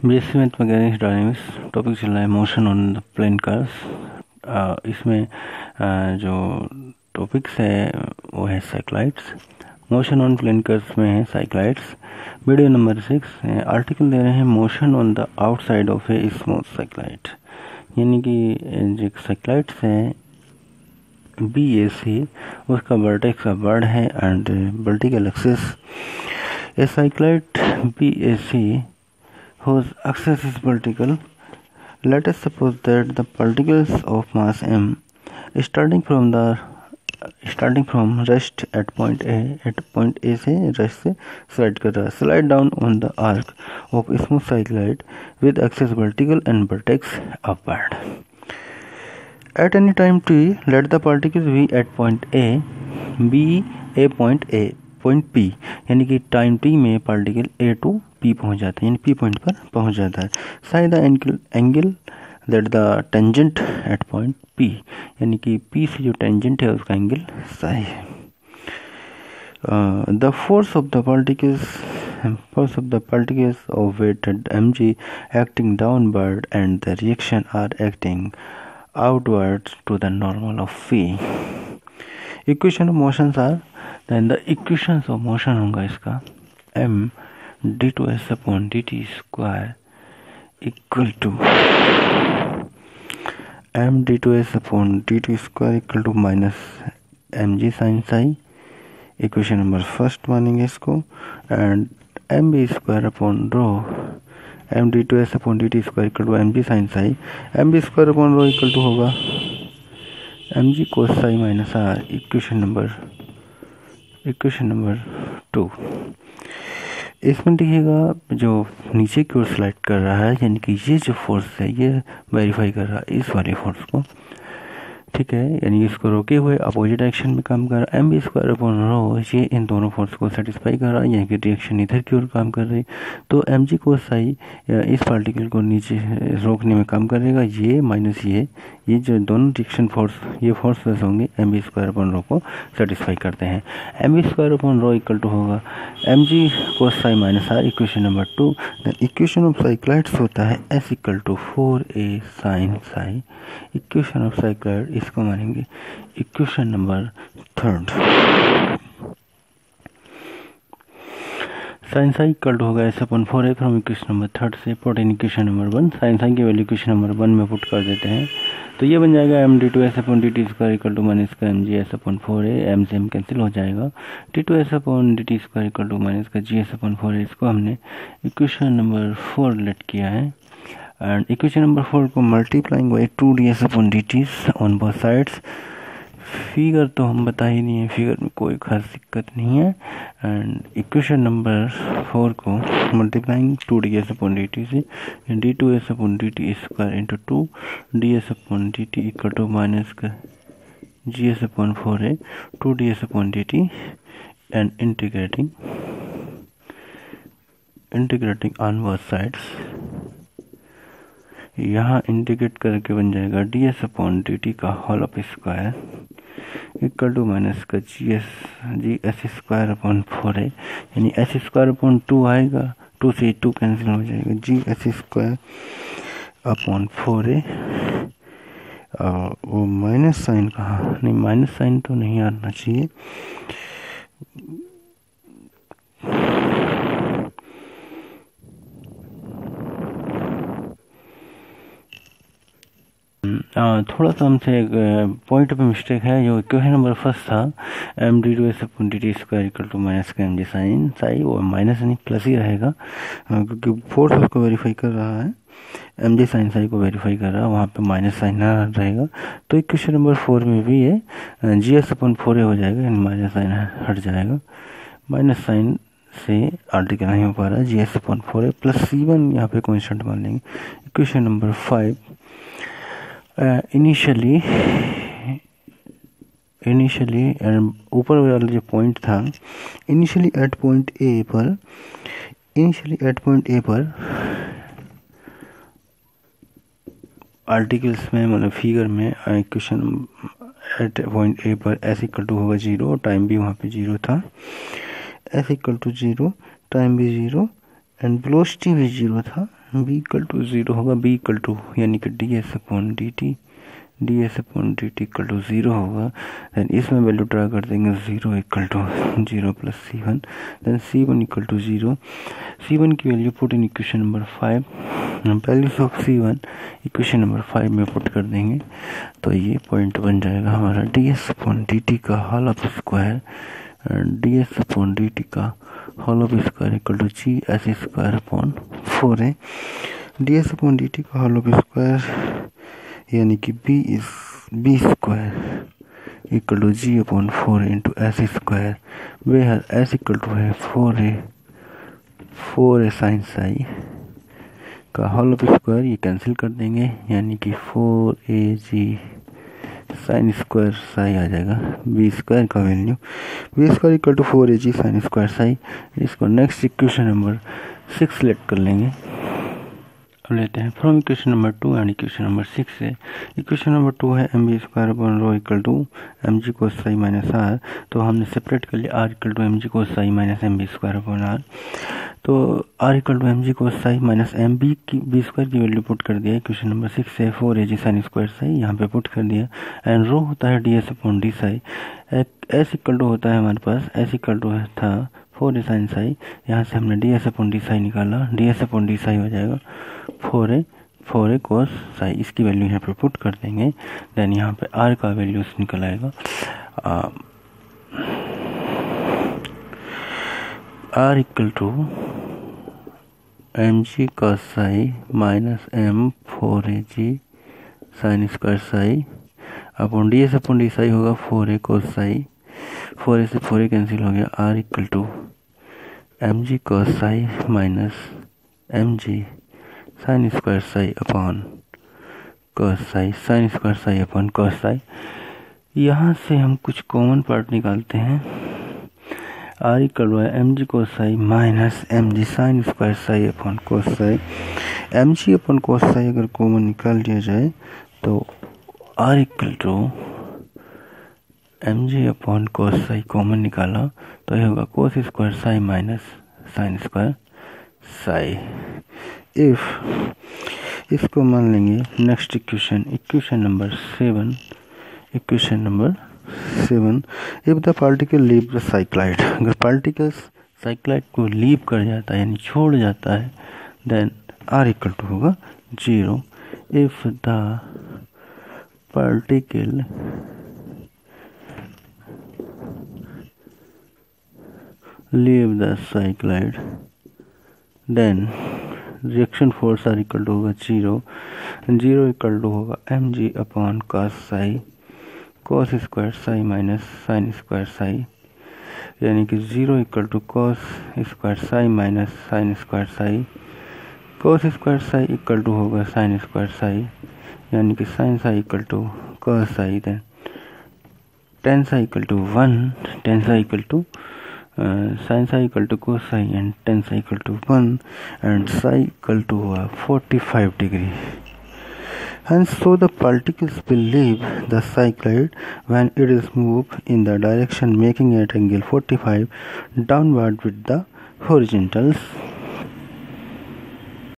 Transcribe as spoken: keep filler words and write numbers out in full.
BSc में mechanics dynamics topic चल रहा है motion on the plane curves. इसमें आ, जो टॉपिक्स है वो है cycloids. Motion on plane curves में है cycloids. Video number six article दे रहे हैं motion on the outside of a smooth cycloid, यानी कि जो साइक्लाइड्स है बी.एस.सी उसका वर्टेक्स का वर्ड है and vertical axis. A cycloid BSc whose axis is vertical. Let us suppose that the particles of mass m starting from the starting from rest at point A at point A से rest से slide कर रहा है slide down on the arc of smooth cycloid with axis vertical and vertex upward. At any time t, let the particles be at point A, B A point A point P, यानी कि time t में particle A to P पहुंच जाता है, यानी P point पर पहुंच जाता है। Side the angle angle that the tangent at point P, यानी कि P से जो टेंजेंट है उसका एंगल साई है। The force of the particles force of the particles of weight mg acting downward and the reaction are acting outwards to the normal of v. Equation of motions are, then the equations of motion होगा इसका m d two s upon dt square equal to m d two s upon dt square equal to minus mg sin psi। Equation number first मानेंगे इसको। And m B square upon rho m d two s upon D t square equal to M G sine psi. M B square upon rho equal to होगा M G cos psi minus r. Equation number equation number two. इसमें देखिएगा जो नीचे की ओर slide कर रहा है, यानी कि ये जो फोर्स है ये वेरीफाई कर रहा है इस वाले फोर्स को, ठीक है, यानी इसको रोके हुए अपोजिट डायरेक्शन में काम कर रहा है। M B square upon rho ये इन दोनों फोर्स को सेटिस्फाई कर रहा है, यानी कि रिएक्शन इधर की ओर काम कर रही है। तो एम जी को साई इस पार्टिकल को नीचे रोकने में काम करेगा, ये माइनस ये ये जो दोनों रिएक्शन फोर्स ये फोर्सेस होंगे m B square upon rho को सेटिस्फाई करते हैं। M B square upon rho equal to होगा M g cos psi minus r. Equation number two. Then equation of cycloids होता है s equal to four A sine psi. Equation of cycloid इसको मानेंगे equation number third. Sine psi equal to होगा s upon four a from equation number third से put in equation number one. Sine psi की value equation number one में put कर देते हैं, तो ये बन जाएगा m d two s upon D t square equal to minus का m g s upon four a. M से एम कैंसिल हो जाएगा। T two s upon D t square equal to minus का g s upon four a. इसको हमने equation number four let किया है। And equation number four को multiplying by two d S upon D t on both sides. Figure तो हम बता ही नहीं है, फिगर में कोई खास दिक्कत नहीं है। एंड इक्वेशन नंबर फोर को multiplying two d S upon D t से d two s upon D t square into two d S upon D T equal to minus का जी एस अपॉन फोर है two d S upon D t and integrating integrating on both sides. यहाँ integrate करके बन जाएगा d S upon D T का whole of square equal to minus का g s g S square upon four है, यानी s square upon two आएगा, two से टू कैंसिल हो जाएगा, g S square upon four है। वो माइनस साइन कहाँ, नहीं माइनस साइन तो नहीं आना चाहिए। आ, थोड़ा सा हमसे एक पॉइंट पे मिस्टेक है। जो इक्वेशन नंबर फर्स्ट था m d two s upon D t square equal to minus का एम जी साइन साई, वो माइनस नहीं प्लस ही रहेगा, क्योंकि फोर्स उसको वेरीफाई कर रहा है, एम जी साइन साई को वेरीफाई कर रहा है, वहाँ पे माइनस साइन ना रहेगा। तो इक्वेशन नंबर फोर में भी ये जी एस अपॉन फोर हो जाएगा, यानी माइनस साइन हट जाएगा। माइनस साइन से आर्टिकल नहीं हो पा रहा है, जी एस अपॉन फोर है प्लस सी वन यहाँ पे कॉन्स्टेंट मान लेंगे। Equation number five. Initially initially ऊपर वाला जो पॉइंट था, इनिशियली एट पॉइंट ए पर इनिशियली एट पॉइंट ए पर आर्टिकल्स में मतलब फिगर में इक्वेशन एट पॉइंट ए पर एस इक्वल टू होगा जीरो, टाइम भी वहाँ पे जीरो था, S equal to zero, time भी जीरो एंड वेलोसिटी भी जीरो था, बी इक्वल टू ज़ीरो होगा, बी इक्वल टू यानी कि D S upon D T, D S upon D T equal to zero होगा। देन इसमें value draw कर देंगे, zero equal to zero plus C one, then C one equal to zero, C one की value put in equation number five, values of C one equation number five में put कर देंगे तो ये point बन जाएगा हमारा D S upon D T का whole of square, D S upon D T का whole of square equal to G S square upon four है। D S upon D T का होल ऑफ स्क्वायर यानी कि B is B square equal to ji upon four into S square, where S equal to है four A four A sine psi का whole of square, ये cancel कर देंगे यानी कि four A G sine square psi आ जाएगा। B square का value B square equal to four A G sine square psi. इसको next equation number six select कर लेंगे। अब लेते हैं from equation number two and equation number six से। इक्वेशन नंबर टू है M B square upon rho equal to M G cos psi minus R, तो हमने सेपरेट कर लिया R equal to M G cos psi minus M B square upon R. तो R equal to M G cos psi minus M B की B square की value put कर दिया equation number six से, four A G sine square psi यहाँ पे put कर दिया, एंड रो होता है D S upon D psi, S equal to होता है हमारे पास एस इक्वल टू था फोर ए साइन साई, यहाँ से हमने D S upon D psi निकाला, D S upon D psi हो जाएगा four A four A cos psi, इसकी वैल्यू यहाँ पे पुट कर देंगे। देन यहाँ पे आर का वैल्यू निकल आएगा R equal to M G cos psi minus M four A G sine square psi upon D S upon D psi होगा four A cos psi, four A से four A cancel हो गया, R equal to M G cos psi minus M ji sine square psi upon cos psi, sine square psi upon cos psi. यहाँ से हम कुछ common part निकालते हैं, R equal to M G cos psi minus M ji sine square psi upon cos psi. M G upon cos psi अगर common निकाल दिया जाए तो R equal to M G upon cos psi common निकाला तो ये होगा cos square psi minus sine square psi. If इसको मान लेंगे next equation, equation number seven, equation number seven, if the particle leave the cycloid, अगर particles cycloid को leave कर जाता है यानी छोड़ जाता है, देन आर इक्वल टू होगा zero. If the particle leave the cycloid then reaction force R equal to होगा जीरो, जीरो इक्वल टू होगा M G upon cos psi, cos square psi minus sine square psi, यानी कि zero equal to cos square psi minus sine square psi, cos square psi equal to होगा sine square psi, यानी कि sine psi equal to cos Sai, then tan psi equal to one, tan psi equal to sine psi equal to cos psi and tan psi equal to one and psi equal to हुआ forty five degree. And so the particles will leave the cycloid when it is moved in the direction making at angle forty-five downward with the horizontals.